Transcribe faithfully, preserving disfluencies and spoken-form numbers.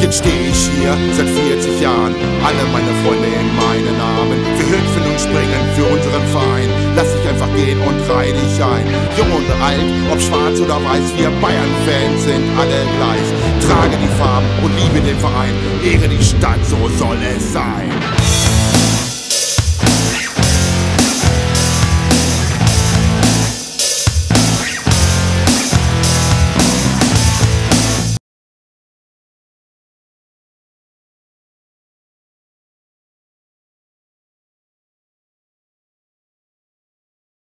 Jetzt stehe ich hier seit vierzig Jahren, alle meine Freunde in meinen Armen. Wir hüpfen und springen für unseren Verein. Lass dich einfach gehen und reih dich ein. Jung und alt, ob schwarz oder weiß, wir Bayern-Fans sind alle gleich. Trage die Farben und liebe den Verein, ehre die Stadt, so soll es sein.